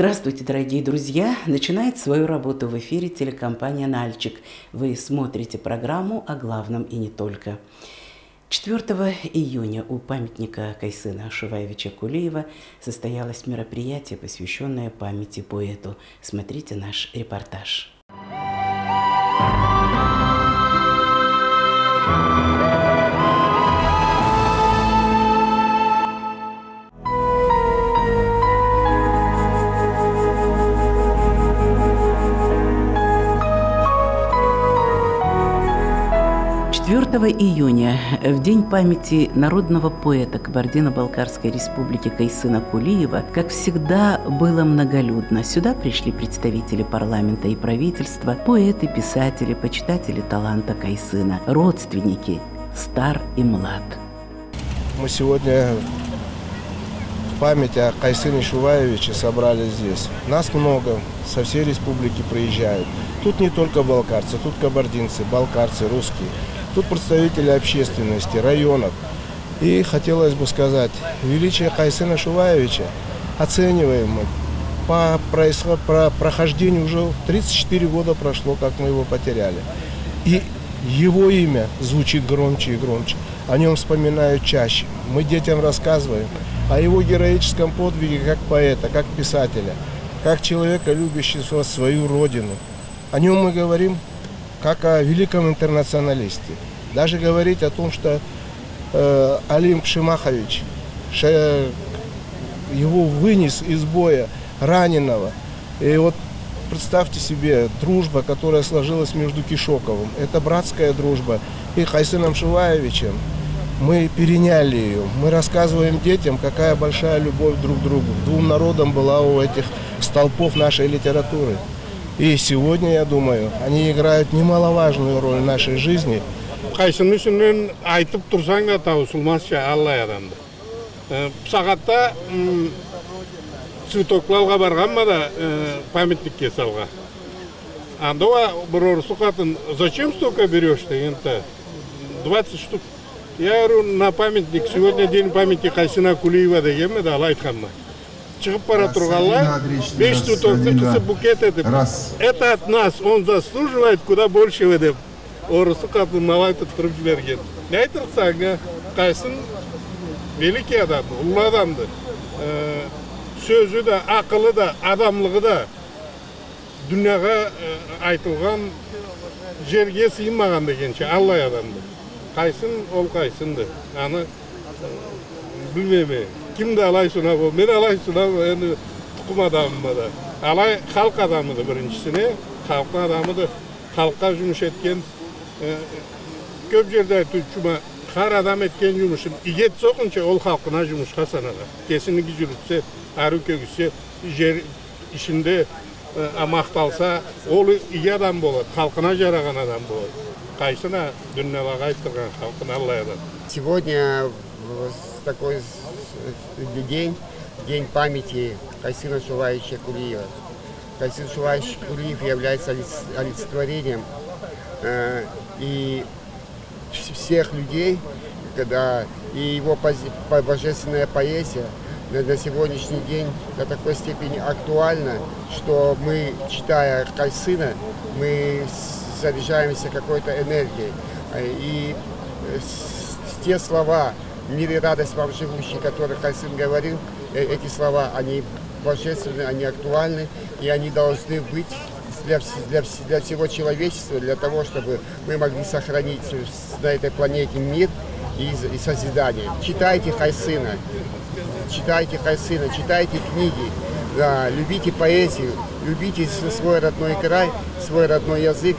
Здравствуйте, дорогие друзья! Начинает свою работу в эфире телекомпания «Нальчик». Вы смотрите программу о главном и не только. 4 июня у памятника Кайсына Шуваевича Кулиева состоялось мероприятие, посвященное памяти поэту. Смотрите наш репортаж. 4 июня, в день памяти народного поэта Кабардино-Балкарской республики Кайсына Кулиева, как всегда, было многолюдно. Сюда пришли представители парламента и правительства, поэты, писатели, почитатели таланта Кайсына, родственники, стар и млад. Мы сегодня в память о Кайсыне Шуваевиче собрались здесь. Нас много, со всей республики приезжают. Тут не только балкарцы, тут кабардинцы, балкарцы, русские. Тут представители общественности, районов. И хотелось бы сказать, величие Кайсына Шуваевича оцениваем мы. По прохождению уже 34 года прошло, как мы его потеряли. И его имя звучит громче и громче. О нем вспоминают чаще. Мы детям рассказываем о его героическом подвиге как поэта, как писателя, как человека, любящего свою родину. О нем мы говорим как о великом интернационалисте. Даже говорить о том, что Алим Шимахович его вынес из боя раненого. И вот представьте себе, дружба, которая сложилась между Кишоковым. Это братская дружба. И Кайсыном Шуваевичем мы переняли ее. Мы рассказываем детям, какая большая любовь друг к другу. Двум народам была у этих столпов нашей литературы. И сегодня, я думаю, они играют немаловажную роль в нашей жизни. Кайсын үчүн айтып турсаң да таусылмасча Алла адамды. Сагатта цветокларга барганма да памятникке салга. Анда бір орысу қатын, зачем столько берешь дегенде? 20 штук. Я говорю, на памятник, сегодня день памяти Кайсына Кулиева дегенме да Алла айтканма. Шығып бара тұрғанlar 5 цветокты кысы букет етіп, это от нас, он заслуживает куда большего деп, орысы қатын малайтып тұрып жіберген. Не айтырсаң, Кайсын великий адам, ұлы адамды, сөзі да, ақылы да, адамлығы да дүнияға айтылған жерге сыймаған дегенше Алла адамды. Кайсын ол Кайсынды, аны білмеме. Kimde alay suna bu? Ben alay suna bu. Yani tukum adamı da. Alay halk adamı da birincisine. Halkın adamı da. Halka yumuş etken köp yerde tutuşuma her adam etken yumuşun. İget sokunca ol halkına yumuşka sanada. Kesinlikle yürütse, arı köküse, yer işinde amaqtalsa, ol iyi adam болады. Halkına jaragan adam болады. Кайсына дүннеге айтырган халкын Алла адам. Сегодня такой день памяти Кайсына Шуваевича Кулиева. Кайсын Шуваевич Кулиев является олицетворением и всех людей, когда и его божественная поэзия на сегодняшний день до такой степени актуальна, что мы, читая Кайсына, мы заряжаемся какой-то энергией. И те слова «Мир и радость вам живущие», которые Кайсын говорил, эти слова, они божественны, они актуальны, и они должны быть для всего человечества, для того, чтобы мы могли сохранить на этой планете мир и созидание. Читайте Кайсына, читайте книги, да, любите поэзию, любите свой родной край, свой родной язык.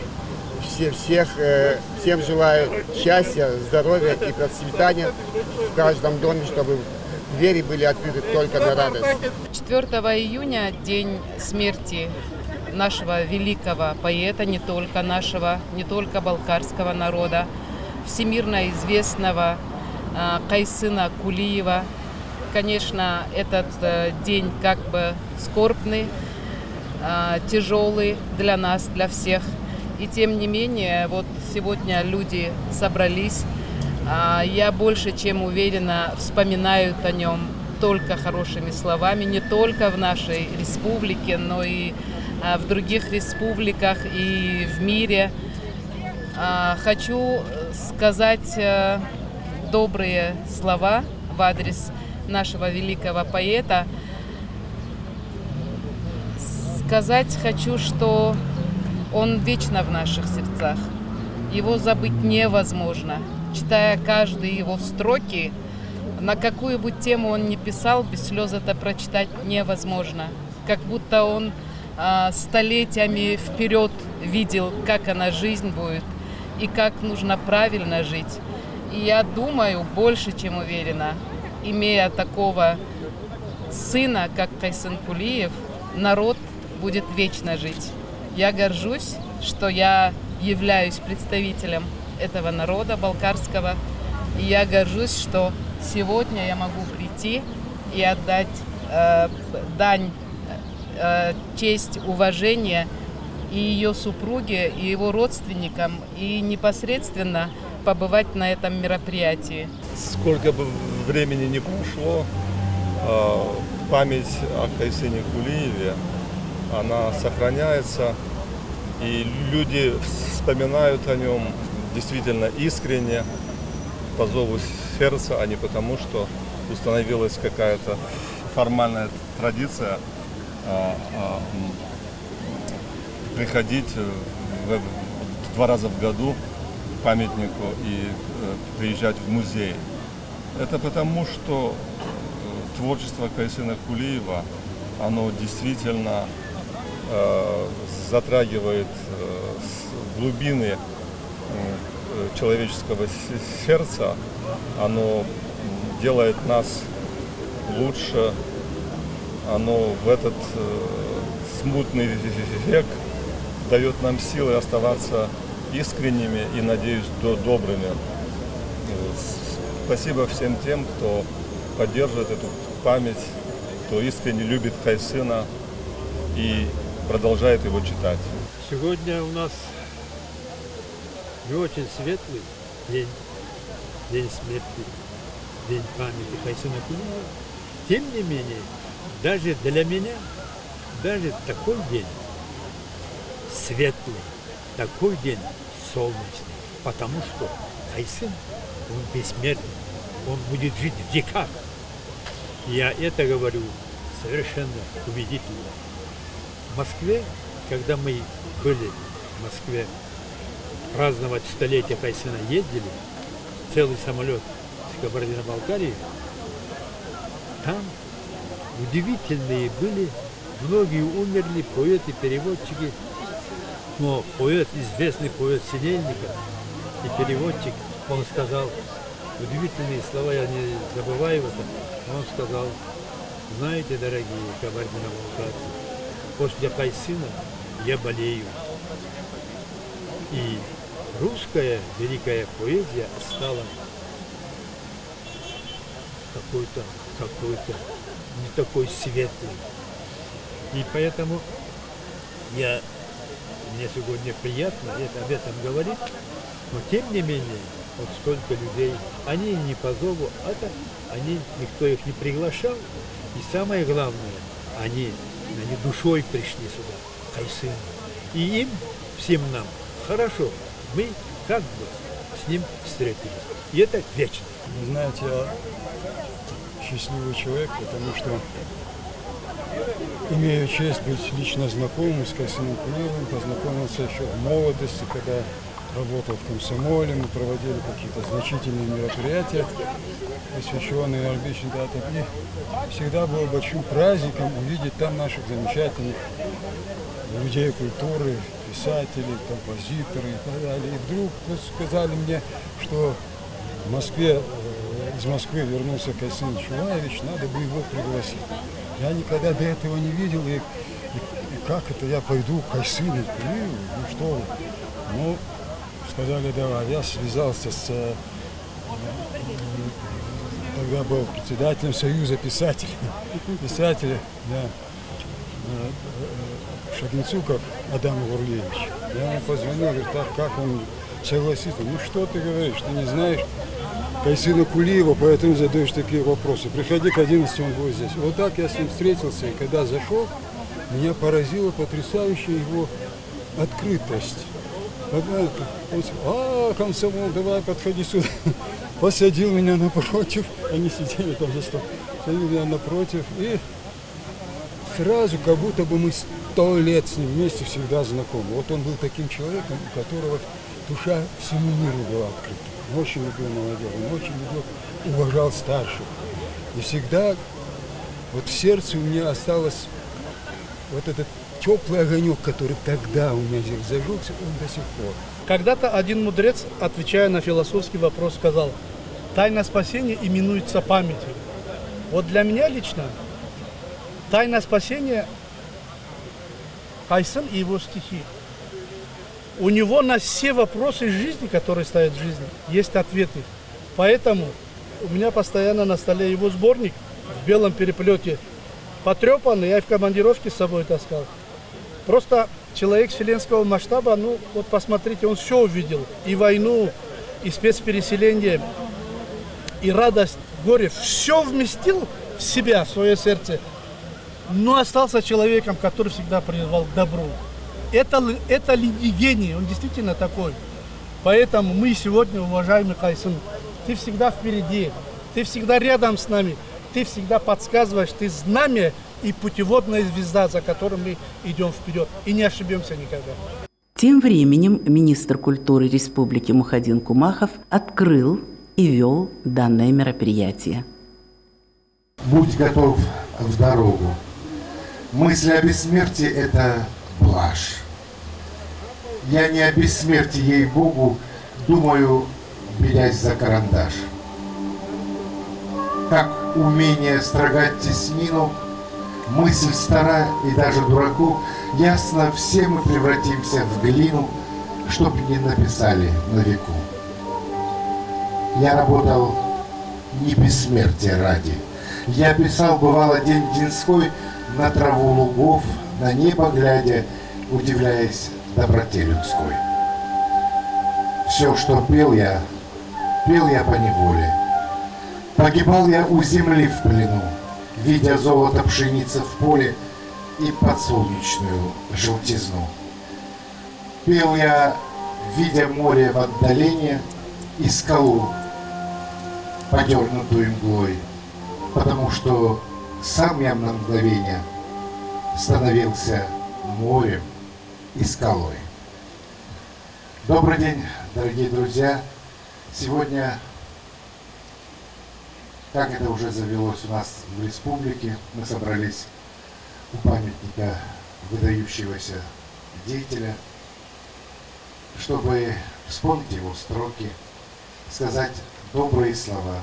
Всем желаю счастья, здоровья и процветания в каждом доме, чтобы двери были открыты только на радость. 4 июня – день смерти нашего великого поэта, не только нашего, не только балкарского народа, всемирно известного Кайсына Кулиева. Конечно, этот день как бы скорбный, тяжелый для нас, для всех. И тем не менее, вот сегодня люди собрались. Я больше чем уверена, вспоминают о нем только хорошими словами, не только в нашей республике, но и в других республиках и в мире. Хочу сказать добрые слова в адрес нашего великого поэта. Сказать хочу, что он вечно в наших сердцах. Его забыть невозможно. Читая каждые его строки, на какую бы тему он ни писал, без слез это прочитать невозможно. Как будто он столетиями вперед видел, как она жизнь будет и как нужно правильно жить. И я думаю, больше чем уверена, имея такого сына, как Кайсын Кулиев, народ будет вечно жить. Я горжусь, что я являюсь представителем этого народа балкарского, и я горжусь, что сегодня я могу прийти и отдать дань, честь, уважение и ее супруге, и его родственникам, и непосредственно побывать на этом мероприятии. Сколько бы времени ни прошло, память о Кайсыне Кулиеве, она сохраняется, и люди вспоминают о нем действительно искренне, по зову сердца, а не потому, что установилась какая-то формальная традиция приходить 2 раза в году к памятнику и приезжать в музей. Это потому, что творчество Кайсына Кулиева, оно действительно затрагивает глубины человеческого сердца, оно делает нас лучше, оно в этот смутный век дает нам силы оставаться искренними и, надеюсь, добрыми. Спасибо всем тем, кто поддерживает эту память, кто искренне любит Кайсына и продолжает его читать. Сегодня у нас не очень светлый день, день смерти, день памяти Кайсына Кулиева. Тем не менее, даже для меня, даже такой день светлый, такой день солнечный, потому что Кайсын, он бессмертный, он будет жить в веках. Я это говорю совершенно убедительно. В Москве, когда мы были в Москве праздновать столетие Кайсына, ездили, целый самолет с Кабардино-Балкарии, там удивительные были, многие умерли, поэты, переводчики, но поэт, известный поэт Синельников и переводчик, он сказал удивительные слова, я не забываю это, он сказал: знаете, дорогие кабардино-балкарцы, после Кайсына я болею. И русская великая поэзия стала какой-то не такой светлый. И поэтому мне сегодня приятно об этом говорить, но тем не менее, вот столько людей, они не по зову, никто их не приглашал, и самое главное, они душой пришли сюда, Кайсын. И им, всем нам, хорошо, мы как бы с ним встретились. И это вечно. Вы знаете, я счастливый человек, потому что имею честь быть лично знакомым с Кайсыном Кулиевым, познакомился еще в молодости, когда работал в комсомоле, мы проводили какие-то значительные мероприятия, посвященные различным датам. И всегда было большим праздником увидеть там наших замечательных людей культуры, писателей, композиторы и так далее. И вдруг сказали мне, что в Москве, из Москвы вернулся Кайсын Шуваевич, надо бы его пригласить. Я никогда до этого не видел, и как это я пойду к Кайсыну Кулиеву, ну что вы. Ну, сказали, давай. Я связался с, тогда был председателем Союза писателей, да, Шагинцуков Адам Гурлевич. Я ему позвонил, говорю, так, как он согласится. Ну что ты говоришь, ты не знаешь, Кайсына Кулиева, поэтому задаешь такие вопросы. Приходи к 11, он будет здесь. Вот так я с ним встретился, и когда зашел, меня поразила потрясающая его открытость. Он сказал: комсомол, давай подходи сюда. Посадил меня напротив, они сидели там за столом, посадил меня напротив, и сразу, как будто бы мы 100 лет с ним вместе всегда знакомы. Вот он был таким человеком, у которого душа всему миру была открыта. Он очень любил молодежь, он очень любил, уважал старших. И всегда вот в сердце у меня осталось вот этот теплый огонек, который тогда у меня здесь зажегся, он до сих пор. Когда-то один мудрец, отвечая на философский вопрос, сказал: тайна спасения именуется памятью. Вот для меня лично тайна спасения — Кайсын и его стихи. У него на все вопросы жизни, которые стоят в жизни, есть ответы. Поэтому у меня постоянно на столе его сборник в белом переплете. Потрепанный, я и в командировке с собой таскал. Просто человек вселенского масштаба, ну вот посмотрите, он все увидел. И войну, и спецпереселение, и радость, горе. Все вместил в себя, в свое сердце. Но остался человеком, который всегда призывал к добру. Это ли не гений? Он действительно такой. Поэтому мы сегодня, уважаемый Кайсын, ты всегда впереди, ты всегда рядом с нами, ты всегда подсказываешь, ты знамя и путеводная звезда, за которой мы идем вперед. И не ошибемся никогда. Тем временем министр культуры Республики Мухаддин Кумахов открыл и вел данное мероприятие. Будь готов в дорогу. Мысль о бессмертии – это блажь. Я не о бессмертии, ей-богу, думаю, берясь за карандаш. Как умение строгать теснину, мысль стара и даже дураку, ясно, все мы превратимся в глину, чтоб не написали на веку. Я работал не бессмертия ради. Я писал, бывало, день денской, на траву лугов, на небо глядя, удивляясь доброте людской. Все, что пел я по неволе. Погибал я у земли в плену, видя золото пшеницы в поле и подсолнечную желтизну. Пел я, видя море в отдалении и скалу, подернутую мглой, потому что сам я на мгновение становился морем и скалой. Добрый день, дорогие друзья! Сегодня, как это уже завелось у нас в республике, мы собрались у памятника выдающегося деятеля, чтобы вспомнить его строки, сказать добрые слова,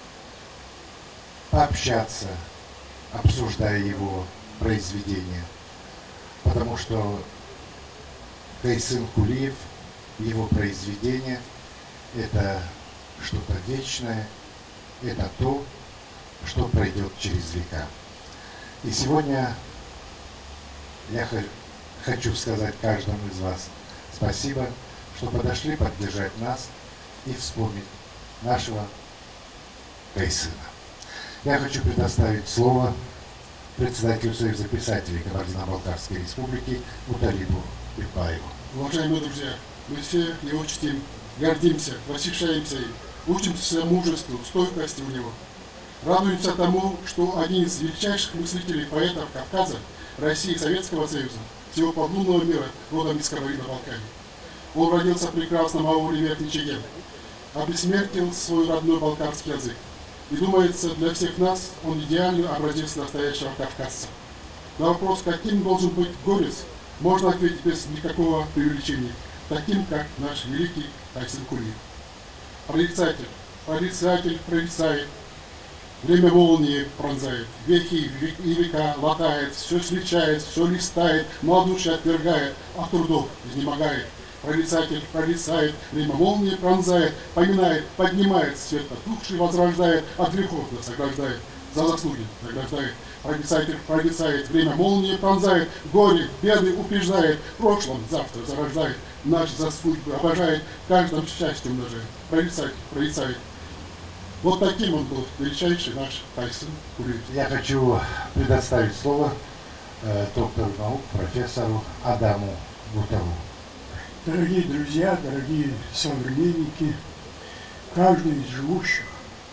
пообщаться, обсуждая его произведения, потому что Кайсын Кулиев, его произведения — это что-то вечное, это то, что пройдет через века. И сегодня я хочу сказать каждому из вас спасибо, что подошли поддержать нас и вспомнить нашего Кайсына. Я хочу предоставить слово председателю Союза писателей Кабардино-Балкарской республики Муталибу Бекбаеву. Уважаемые друзья, мы все его чтим, гордимся, восхищаемся им, учимся мужеству, стойкости у него. Радуемся тому, что один из величайших мыслителей и поэтов Кавказа, России и Советского Союза, всего подлунного мира, родом из Кабардино-Балкарии. Он родился в прекрасном ауле Верхний Чеген, обессмертил свой родной балкарский язык. И думается, для всех нас он идеальный образец настоящего кавказца. На вопрос, каким должен быть горец, можно ответить без никакого преувеличения, таким, как наш великий Кайсын Кулиев. Прорицатель, прорицает, время молнии пронзает, веки и века латает, все сличает, все листает, малодушие отвергает, от трудов изнемогает. Прорицатель прорицает, время молнии пронзает, поминает, поднимает, свет потухший возрождает, от грехов нас ограждает, за заслуги награждает. Прорицатель прорицает, время молнии пронзает, горе, беды упреждает, в прошлом завтра зарождает, наши заслуги обожает, каждом счастье умножает. Прорицатель прорицает, Вот таким он был, величайший наш Кайсын Кулиев. Я хочу предоставить слово доктору наук, профессору Адаму Бутову. Дорогие друзья, дорогие современники, каждый из живущих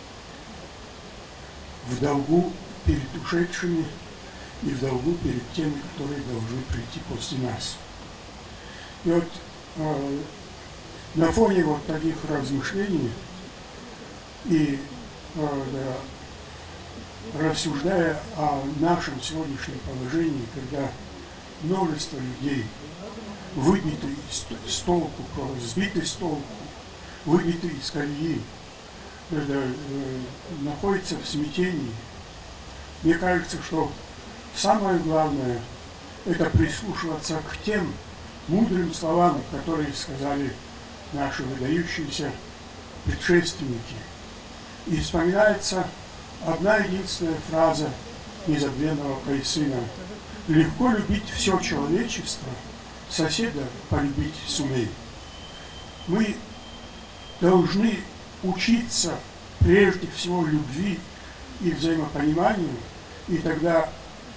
в долгу перед ушедшими и в долгу перед теми, которые должны прийти после нас. И вот на фоне вот таких размышлений и рассуждая о нашем сегодняшнем положении, когда множество людей выбиты с толку, сбиты с толку, выбиты из колеи, находятся в смятении, мне кажется, что самое главное – это прислушиваться к тем мудрым словам, которые сказали наши выдающиеся предшественники. И вспоминается одна единственная фраза незабвенного Кайсына: «Легко любить все человечество, соседа полюбить сумей». Мы должны учиться прежде всего любви и взаимопониманию, и тогда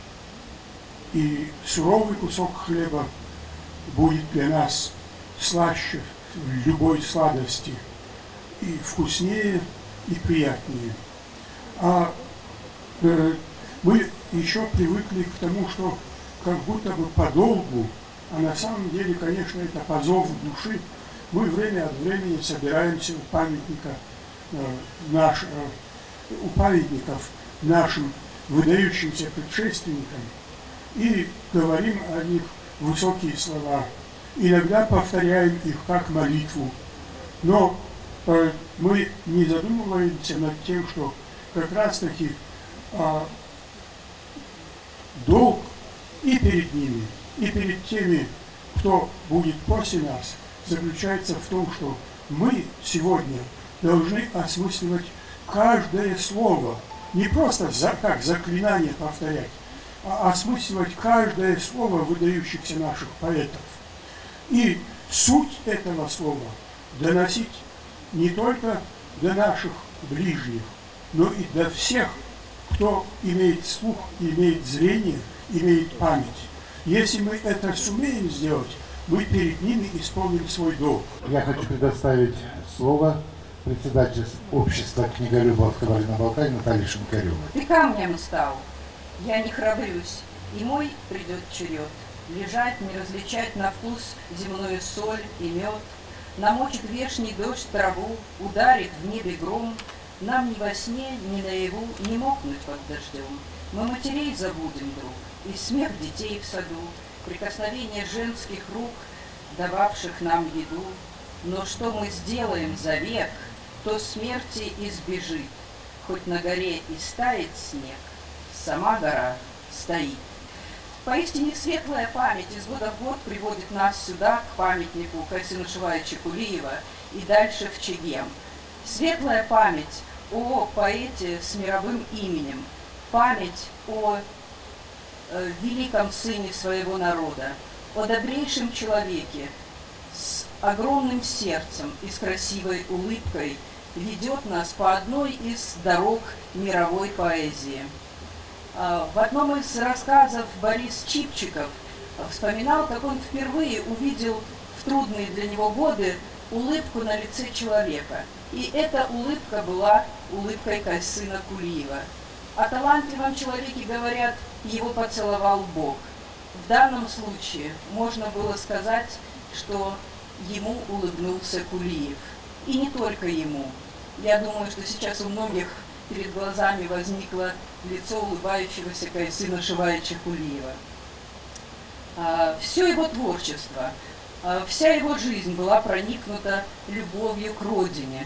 и суровый кусок хлеба будет для нас слаще любой сладости, и вкуснее, и приятнее. А мы еще привыкли к тому, что как будто бы по долгу, а на самом деле, конечно, это по зову души, мы время от времени собираемся у памятников нашим выдающимся предшественникам и говорим о них высокие слова. Иногда повторяем их как молитву, но мы не задумываемся над тем, что как раз-таки долг и перед ними, и перед теми, кто будет после нас, заключается в том, что мы сегодня должны осмысливать каждое слово, не просто как заклинание повторять, а осмысливать каждое слово выдающихся наших поэтов. И суть этого слова доносить не только до наших ближних, но и до всех, кто имеет слух, имеет зрение, имеет память. Если мы это сумеем сделать, мы перед ними исполним свой долг. Я хочу предоставить слово председателю общества книголюбов Кабардино-Балкарии Наталье Шинкаревой. Ты камнем стал, я не храбрюсь, и мой придет черед. Лежать, не различать на вкус земную соль и мед. Намочит вешний дождь траву, ударит в небе гром. Нам ни во сне, ни наяву не мокнуть под дождем. Мы матерей забудем, друг, и смех детей в саду, прикосновение женских рук, дававших нам еду. Но что мы сделаем за век, то смерти избежит. Хоть на горе и стает снег, сама гора стоит. Поистине светлая память из года в год приводит нас сюда, к памятнику Кайсына Шуваевича Кулиева и дальше в Чегем. Светлая память о поэте с мировым именем, память о великом сыне своего народа, о добрейшем человеке с огромным сердцем и с красивой улыбкой ведет нас по одной из дорог мировой поэзии. В одном из рассказов Борис Чипчиков вспоминал, как он впервые увидел в трудные для него годы улыбку на лице человека. И эта улыбка была улыбкой Кайсына Кулиева. О талантливом человеке говорят, его поцеловал Бог. В данном случае можно было сказать, что ему улыбнулся Кулиев. И не только ему. Я думаю, что сейчас у многих перед глазами возникло лицо улыбающегося Кайсына Шуваевича Кулиева. Все его творчество, вся его жизнь была проникнута любовью к родине,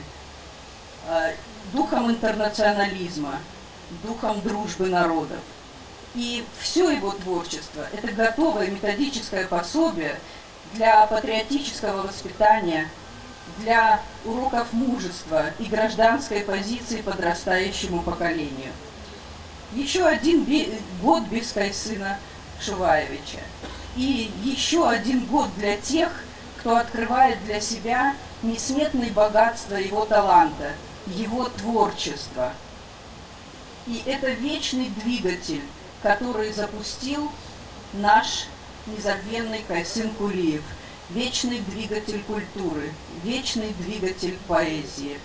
духом интернационализма, духом дружбы народов. И все его творчество – это готовое методическое пособие для патриотического воспитания, для уроков мужества и гражданской позиции подрастающему поколению. Еще один год без Кайсына Шуваевича. И еще один год для тех, кто открывает для себя несметные богатства его таланта его творчество. И это вечный двигатель, который запустил наш незабвенный Кайсын Кулиев. Вечный двигатель культуры, вечный двигатель поэзии.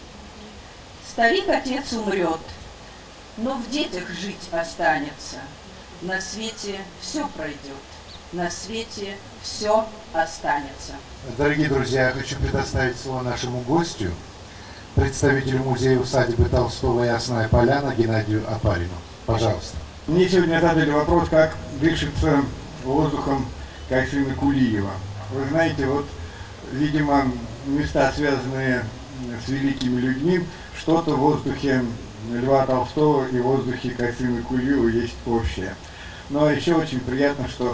Старик-отец умрет, но в детях жить останется. На свете все пройдет, на свете все останется. Дорогие друзья, я хочу предоставить слово нашему гостю, представителю музея-усадьбы Толстого «Ясная Поляна» Геннадию Опарину. Пожалуйста. Мне сегодня задали вопрос, как дышится воздухом Кайсына Кулиева. Вы знаете, вот, видимо, места, связанные с великими людьми, что-то в воздухе Льва Толстого и в воздухе Кайсына Кулиева есть общее. Но еще очень приятно, что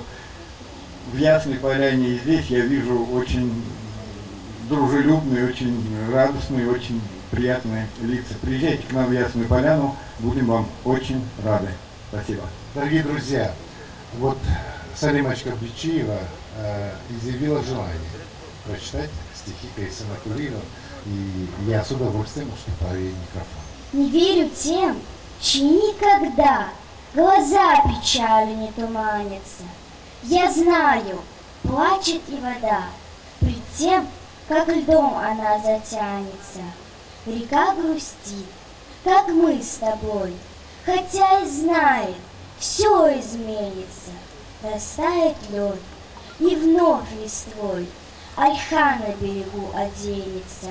в Ясной Поляне и здесь я вижу очень дружелюбные, очень радостные, очень приятные лица. Приезжайте к нам в Ясную Поляну, будем вам очень рады. Спасибо. Дорогие друзья, вот Салимочка Бичиева изъявила желание прочитать стихи Кайсына Кулиева, и я с удовольствием уступаю ей микрофон. Не верю тем, чьи никогда глаза печали не туманятся. Я знаю, плачет и вода пред тем, как льдом она затянется. Река грустит, как мы с тобой, хотя и знает, все изменится. Растает лед, и вновь листвой ольха на берегу оденется.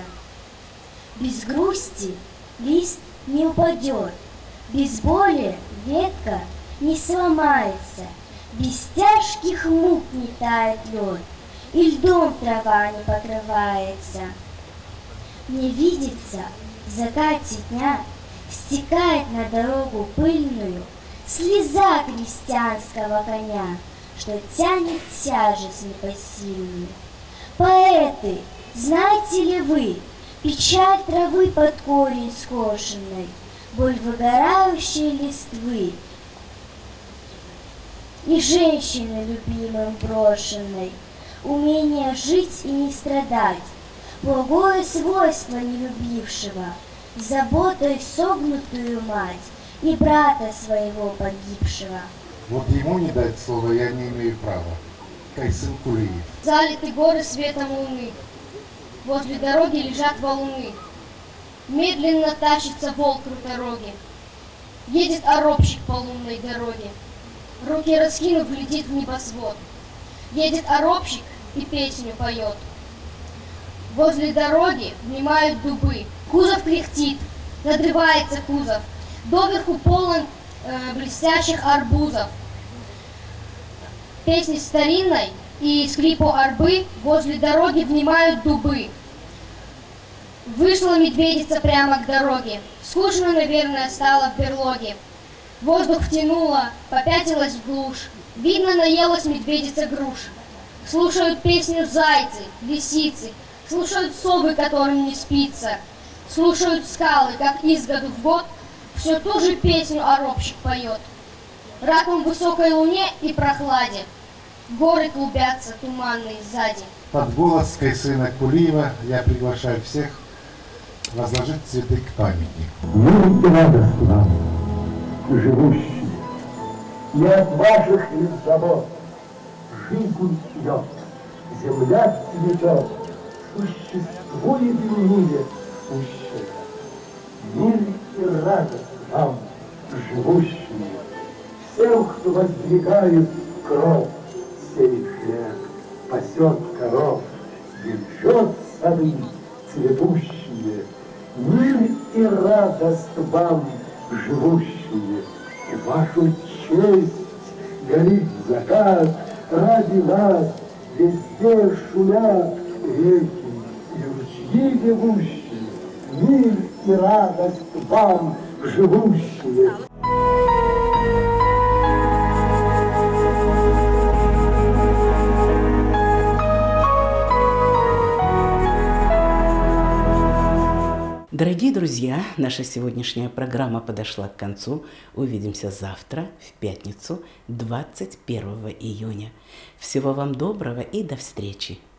Без грусти лист не упадет, без боли ветка не сломается, без тяжких мук не тает лед, и льдом трава не покрывается. Мне видится, в закате дня стекает на дорогу пыльную слеза крестьянского коня, что тянет тяжесть непосильную. Поэты, знаете ли вы печаль травы под корень скошенной, боль выгорающей листвы и женщины любимым брошенной, умение жить и не страдать, благое свойство нелюбившего, заботой согнутую мать и брата своего погибшего. Вот ему не дать слова я не имею права. Кайсын Кулиев. Залиты горы светом луны, возле дороги лежат валуны. Медленно тащится волк круторогий, едет оробщик по лунной дороге. Руки раскинув, летит в небосвод. Едет оробщик и песню поет. Возле дороги внимают дубы, кузов кряхтит, надрывается кузов, доверху полон блестящих арбузов. Песни старинной и скрипу арбы возле дороги внимают дубы. Вышла медведица прямо к дороге, скучно, наверное, стало в берлоге. Воздух втянула, попятилась в глушь, видно, наелась медведица груш. Слушают песню зайцы, лисицы, слушают совы, которым не спится, слушают скалы, как из года в год все ту же песню оробщик поет. Раком в высокой луне и прохладе горы клубятся туманные сзади. Под голос Кайсына Кулиева я приглашаю всех возложить цветы к памятнику. Мир и радость вам, живущие, и от ваших лишь забот жизнь пьет, земля цветет, существует в мире сущее. Мир и радость вам, живущие, всем, кто воздвигает кров, сеет хлеб, пасет коров, бережет сады цветущие. Мир и радость вам, живущие, в вашу честь горит закат, ради нас везде шумят реки и ручьи бегущие. Мир и радость вам, живущие. Дорогие друзья, наша сегодняшняя программа подошла к концу. Увидимся завтра, в пятницу, 21 июня. Всего вам доброго и до встречи!